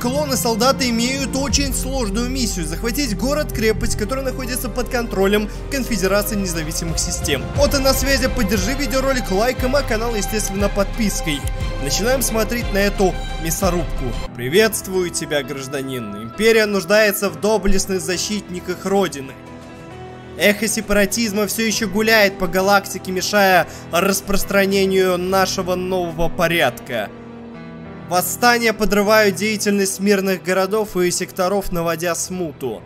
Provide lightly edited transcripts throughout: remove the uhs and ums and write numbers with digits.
клоны-солдаты имеют очень сложную миссию — захватить город-крепость, который находится под контролем Конфедерации независимых систем. Вот и на связи, поддержи видеоролик лайком, а канал, естественно, подпиской. Начинаем смотреть на эту мясорубку. Приветствую тебя, гражданин. Империя нуждается в доблестных защитниках Родины. Эхо сепаратизма все еще гуляет по галактике, мешая распространению нашего нового порядка. Восстания подрывают деятельность мирных городов и секторов, наводя смуту.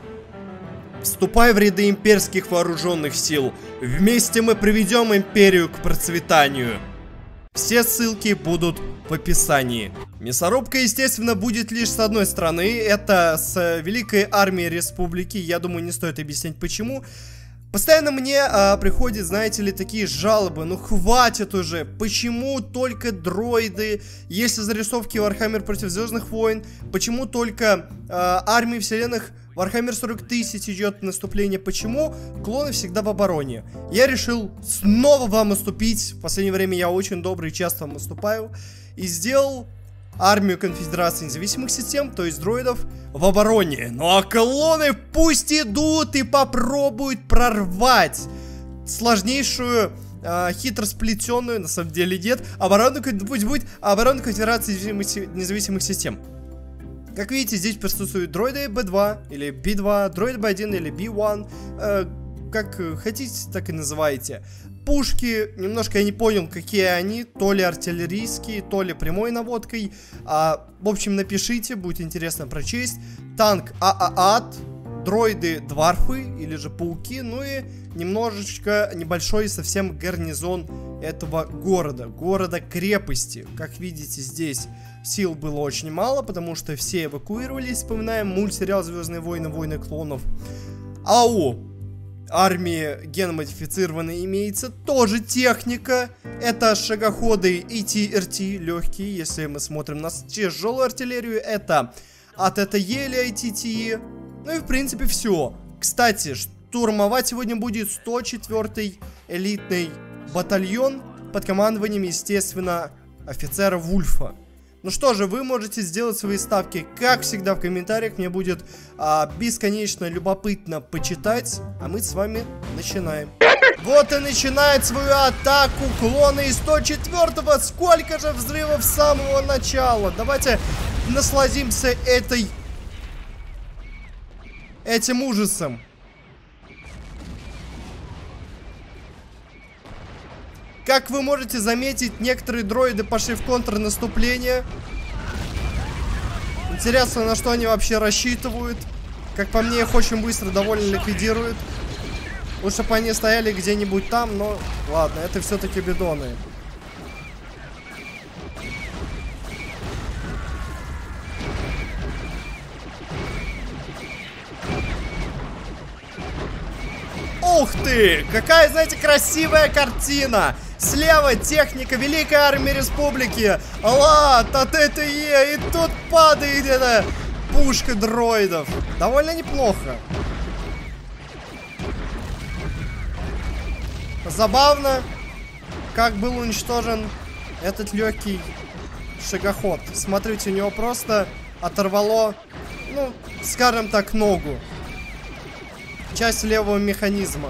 Вступай в ряды имперских вооруженных сил. Вместе мы приведем империю к процветанию. Все ссылки будут в описании. Мясорубка, естественно, будет лишь с одной стороны. Это с Великой Армией Республики. Я думаю, не стоит объяснять почему. Постоянно мне приходят, знаете ли, такие жалобы. Ну хватит уже. Почему только дроиды? Если зарисовки Warhammer против Звездных войн, почему только армии вселенных Warhammer 40 тысяч идет наступление? Почему клоны всегда в обороне? Я решил снова вам наступить. В последнее время я очень добрый и часто вам наступаю. И сделал армию Конфедерации независимых систем, то есть дроидов, в обороне. Ну а клоны пусть идут и попробуют прорвать сложнейшую, хитросплетенную, на самом деле нет, оборону, пусть будет оборону Конфедерации независимых систем. Как видите, здесь присутствуют дроиды B2 или B2, дроид B1 или B1, как хотите, так и называйте. Пушки, немножко я не понял, какие они, то ли артиллерийские, то ли прямой наводкой. В общем, напишите, будет интересно прочесть. Танк АААТ, дроиды Дварфы или же Пауки, ну и немножечко небольшой совсем гарнизон этого города-крепости. Как видите, здесь сил было очень мало, потому что все эвакуировались. Вспоминаем мультсериал «Звездные войны. Войны клонов». АУ. Армии геномодифицированной имеется тоже техника. Это шагоходы AT-RT, легкие. Если мы смотрим на тяжелую артиллерию, это АТТЕ или ITTE. Ну и в принципе все. Кстати, штурмовать сегодня будет 104-й элитный батальон под командованием, естественно, офицера Вульфа. Ну что же, вы можете сделать свои ставки, как всегда, в комментариях. Мне будет бесконечно любопытно почитать. А мы с вами начинаем. Вот и начинает свою атаку клоны из 104-го. Сколько же взрывов с самого начала. Давайте насладимся этим ужасом. Как вы можете заметить, некоторые дроиды пошли в контрнаступление. Интересно, на что они вообще рассчитывают. Как по мне, их очень быстро довольно ликвидируют. Лучше бы они стояли где-нибудь там, но ладно, это все-таки бидоны. Ух ты! Какая, знаете, красивая картина! Слева техника Великой Армии Республики. АТТЕ. И тут падает эта пушка дроидов. Довольно неплохо. Забавно, как был уничтожен этот легкий шагоход. Смотрите, у него просто оторвало, ну, скажем так, ногу. Часть левого механизма.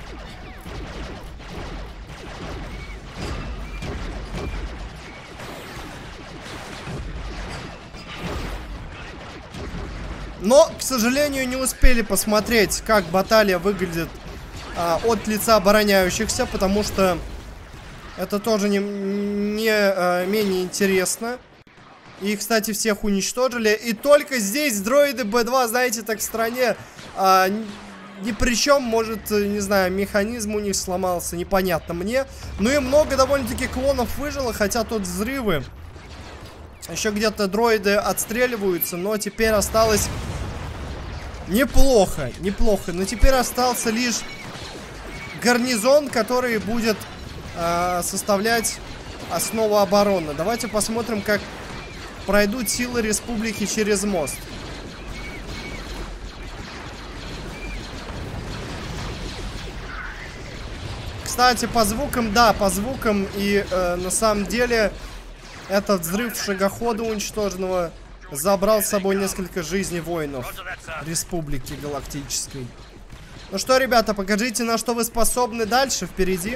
Но, к сожалению, не успели посмотреть, как баталия выглядит от лица обороняющихся, потому что это тоже не менее интересно. И, кстати, всех уничтожили. И только здесь дроиды B2, знаете, так в стране ни при чем, может, не знаю, механизм у них сломался, непонятно мне. Ну и много довольно-таки клонов выжило, хотя тут взрывы. Еще где-то дроиды отстреливаются, но теперь осталось неплохо. Но теперь остался лишь гарнизон, который будет составлять основу обороны. Давайте посмотрим, как пройдут силы республики через мост. Кстати, по звукам, да, по звукам. И на самом деле этот взрыв шагохода уничтоженного забрал с собой несколько жизней воинов Республики Галактической. Ну что, ребята, покажите, на что вы способны дальше, впереди.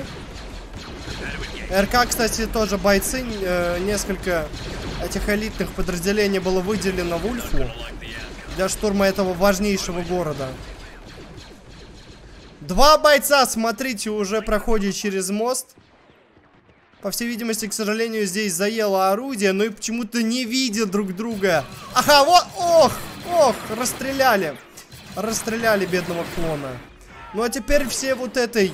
РК, кстати, тоже бойцы. Несколько этих элитных подразделений было выделено в Ульфу для штурма этого важнейшего города. 2 бойца, смотрите, уже проходят через мост. По всей видимости, к сожалению, здесь заело орудие, но и почему-то не видят друг друга. Ага, вот, ох, расстреляли. Расстреляли бедного клона. Ну а теперь все вот этой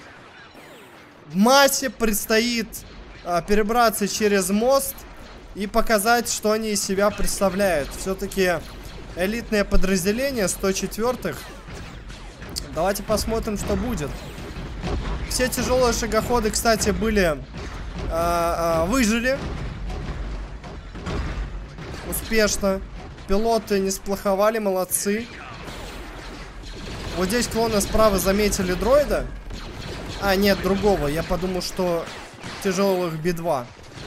массе предстоит перебраться через мост и показать, что они из себя представляют. Все-таки элитное подразделение 104-х. Давайте посмотрим, что будет. Все тяжелые шагоходы, кстати, были выжили успешно. Пилоты не сплоховали, молодцы. Вот здесь клоны справа заметили дроида. А, нет, другого. Я подумал, что тяжелых Би-2.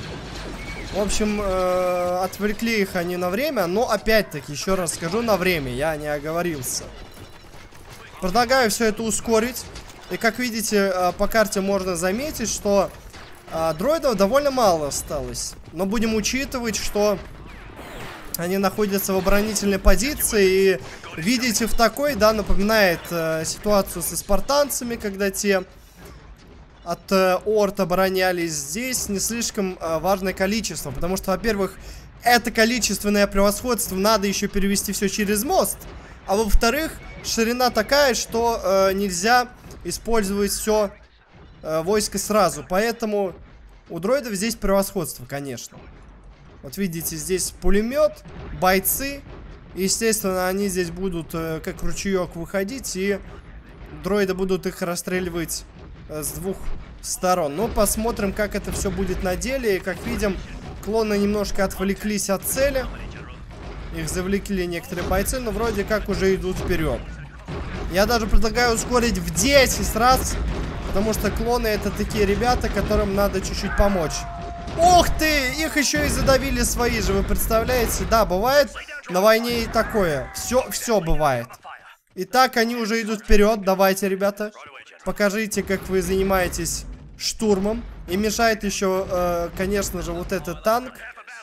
В общем, отвлекли их они на время. Но опять-таки, еще раз скажу, на время. Я не оговорился. Предлагаю все это ускорить. И как видите, по карте можно заметить, что дроидов довольно мало осталось. Но будем учитывать, что они находятся в оборонительной позиции. И видите, в такой, да, напоминает ситуацию со спартанцами, когда те от орд оборонялись. Здесь не слишком важное количество. Потому что, во-первых, это количественное превосходство надо еще перевести все через мост. А во-вторых, ширина такая, что нельзя использовать все войско сразу. Поэтому у дроидов здесь превосходство, конечно. Вот видите, здесь пулемет, бойцы. Естественно, они здесь будут как ручеек выходить. И дроиды будут их расстреливать с 2 сторон. Но посмотрим, как это все будет на деле. И как видим, клоны немножко отвлеклись от цели. Их завлекли некоторые бойцы, но вроде как уже идут вперед. Я даже предлагаю ускорить в 10 раз. Потому что клоны это такие ребята, которым надо чуть-чуть помочь. Ух ты! Их еще и задавили свои же, вы представляете? Да, бывает на войне и такое. Все бывает. Итак, они уже идут вперед. Давайте, ребята, покажите, как вы занимаетесь штурмом. И мешает еще, конечно же, вот этот танк.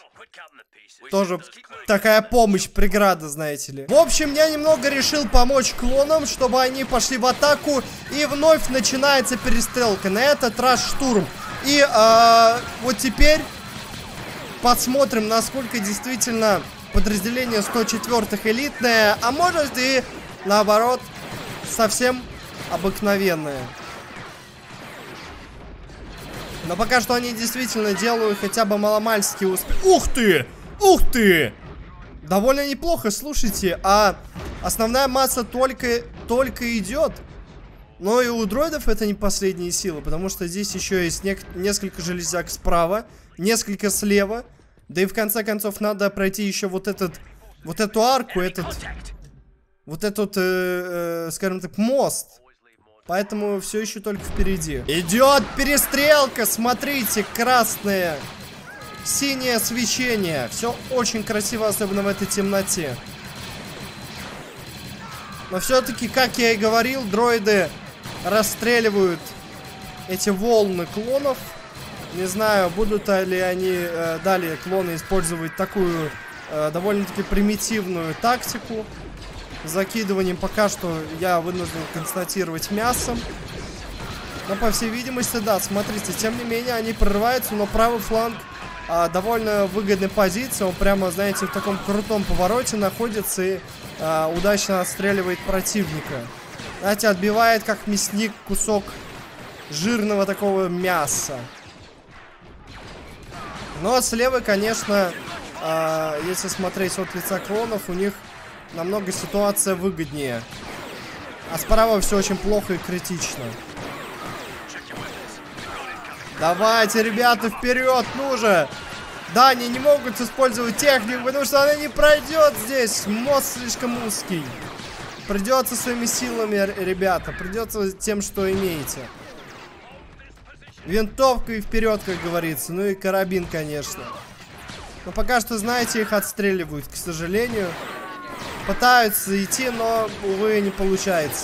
Тоже такая помощь, преграда, знаете ли. В общем, я немного решил помочь клонам, чтобы они пошли в атаку. И вновь начинается перестрелка. На этот раз штурм. И вот теперь посмотрим, насколько действительно подразделение 104-х элитное. А может и наоборот, совсем обыкновенное. Но пока что они действительно делают хотя бы маломальский успех. Ух ты! Ух ты! Довольно неплохо, слушайте. А основная масса только идет. Но и у дроидов это не последние силы. Потому что здесь еще есть несколько железяк справа. Несколько слева. Да и в конце концов надо пройти еще вот эту арку. Вот этот, скажем так, мост. Поэтому все еще только впереди. Идет перестрелка, смотрите, красное, синее свечение. Все очень красиво, особенно в этой темноте. Но все-таки, как я и говорил, дроиды расстреливают эти волны клонов. Не знаю, будут ли они далее клоны использовать такую довольно-таки примитивную тактику. Закидыванием пока что я вынужден констатировать мясом. Но по всей видимости, да, смотрите, тем не менее они прорываются, но правый фланг довольно выгодной позиции. Он прямо, знаете, в таком крутом повороте находится и удачно отстреливает противника. Знаете, отбивает как мясник кусок жирного такого мяса. Но слева, конечно, если смотреть от лица клонов, у них намного ситуация выгоднее. А справа все очень плохо и критично. Давайте, ребята, вперед, ну же! Да, они не могут использовать технику, потому что она не пройдет здесь. Мост слишком узкий. Придется своими силами, ребята. Придется тем, что имеете. Винтовка и вперед, как говорится. Ну и карабин, конечно. Но пока что, знаете, их отстреливают, к сожалению. Пытаются идти, но, увы, не получается.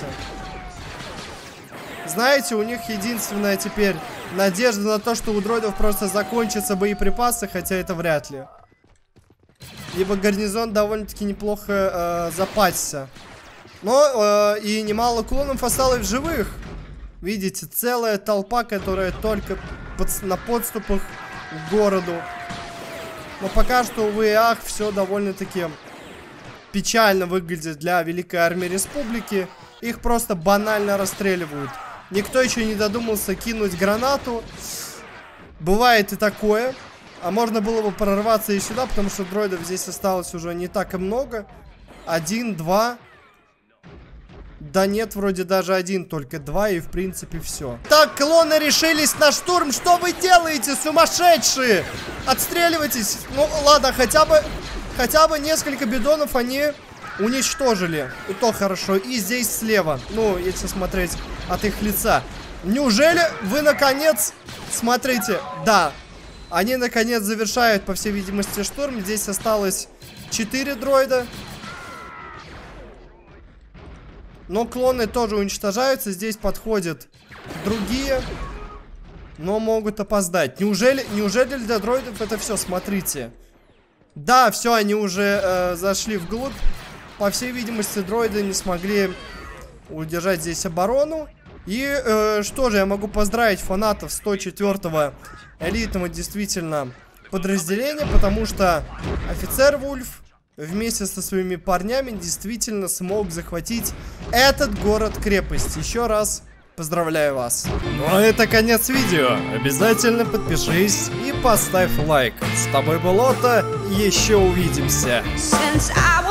Знаете, у них единственная теперь надежда на то, что у дроидов просто закончатся боеприпасы, хотя это вряд ли. Ибо гарнизон довольно-таки неплохо запасся. Но и немало клонов осталось в живых. Видите, целая толпа, которая только на подступах к городу. Но пока что, увы и ах, все довольно-таки печально выглядит для Великой Армии Республики. Их просто банально расстреливают. Никто еще не додумался кинуть гранату. Бывает и такое. А можно было бы прорваться и сюда, потому что дроидов здесь осталось уже не так и много. 1, 2. Да нет, вроде даже 1, только 2, и в принципе все. Так, клоны решились на штурм. Что вы делаете, сумасшедшие? Отстреливайтесь. Ну ладно, хотя бы несколько бидонов они уничтожили. И то хорошо. И здесь слева, ну, если смотреть от их лица. Неужели вы наконец... Смотрите, да. Они наконец завершают, по всей видимости, штурм. Здесь осталось 4 дроида. Но клоны тоже уничтожаются. Здесь подходят другие. Но могут опоздать. Неужели для дроидов это все? Смотрите. Да, все, они уже зашли вглубь. По всей видимости, дроиды не смогли удержать здесь оборону. И что же, я могу поздравить фанатов 104-го элитного действительно подразделения, потому что офицер Вульф вместе со своими парнями действительно смог захватить этот город-крепость. Еще раз поздравляю вас. Ну а это конец видео. Обязательно подпишись и поставь лайк. С тобой был Отто. Еще увидимся.